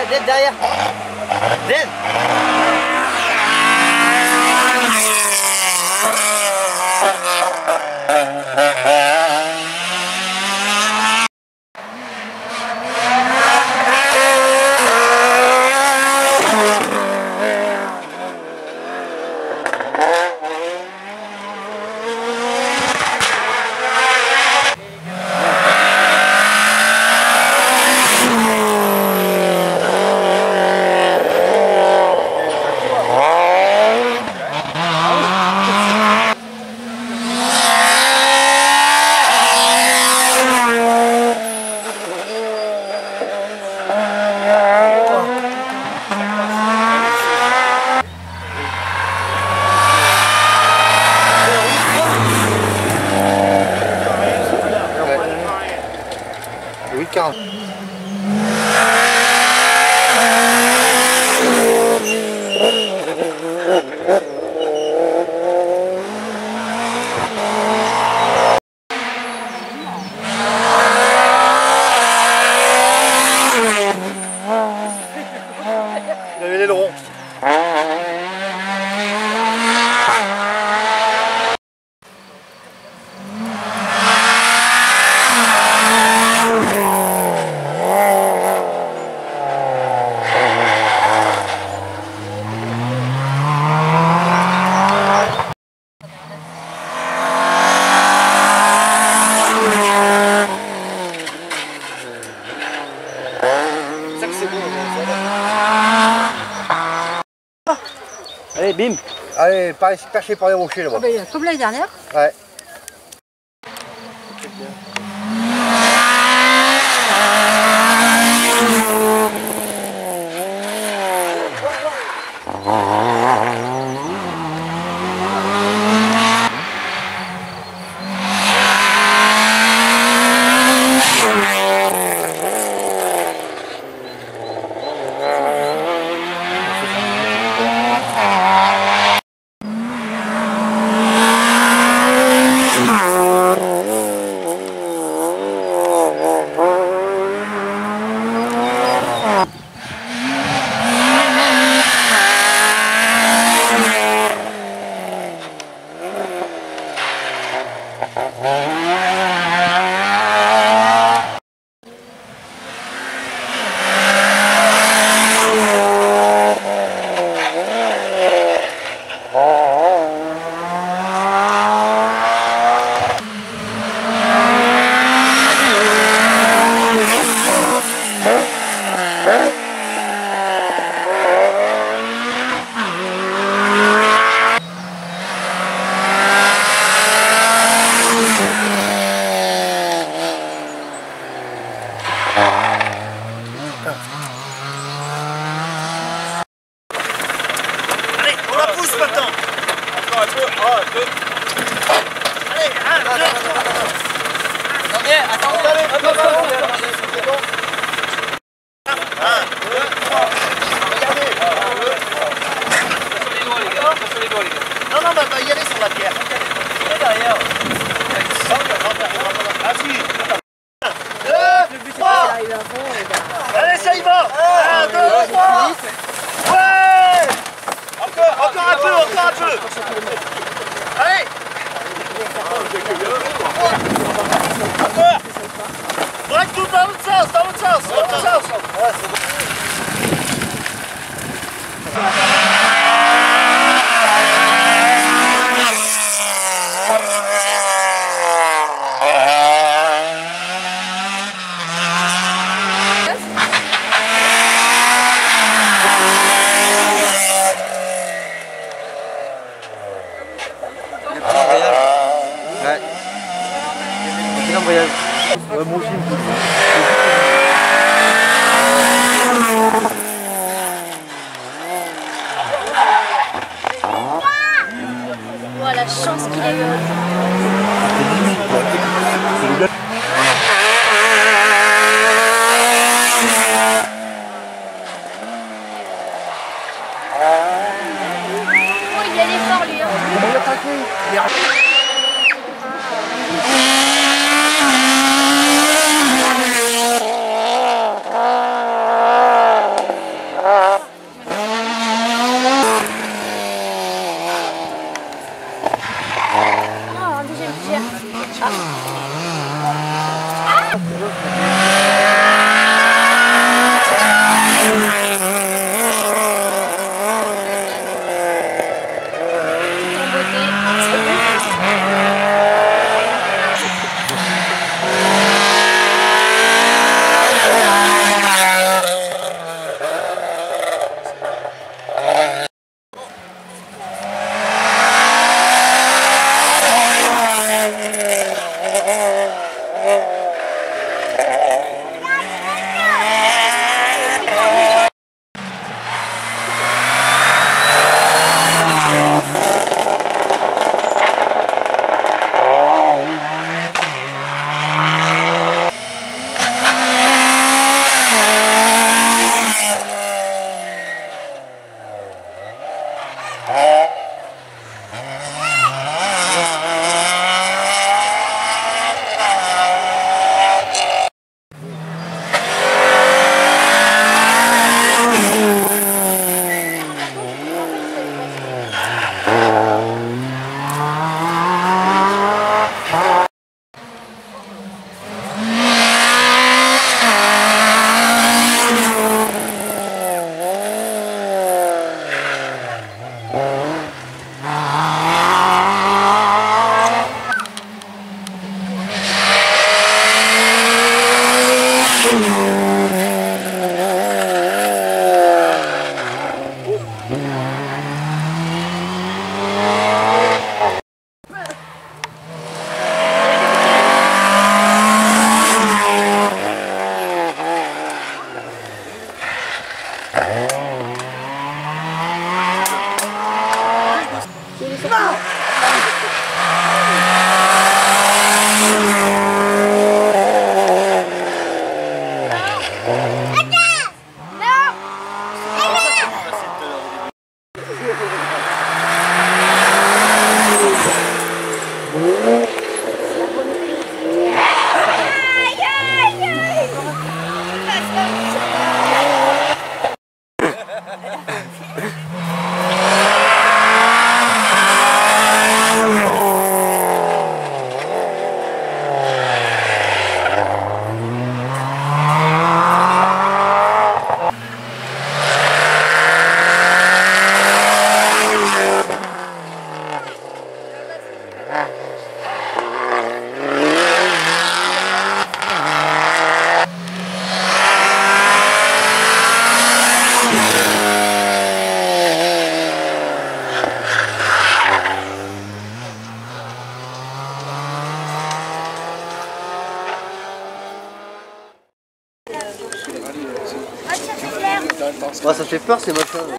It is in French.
Viens derrière. Viens. Oui, 40. Il avait l'aileron. Allez, bim. Allez, perché par les rochers là-bas. Ah ben, comme l'année dernière. Ouais. Allez, on la pousse maintenant. Encore un peu. Un, deux. Allez, 1, 2, 3. Attendez, attendez. 1, 2, 3. Regardez. Sur les doigts, les gars. Sur les doigts, les gars. Non, non, bah, y aller sur la pierre. Et derrière. Ah si. 1, 2, 3. Allez, ça y va. 1, 2, 3. Ouais. Encore un peu, encore un peu. Allez. Encore. Braque tout dans l'autre sens, dans l'autre sens, dans l'autre sens. Ouais, c'est bon. Ouais. C'est un voyage. Ouais, moi aussi. Oh, la chance qu'il a eu. Oh, il y a l'effort lui. Ouais, ça fait peur ces machins.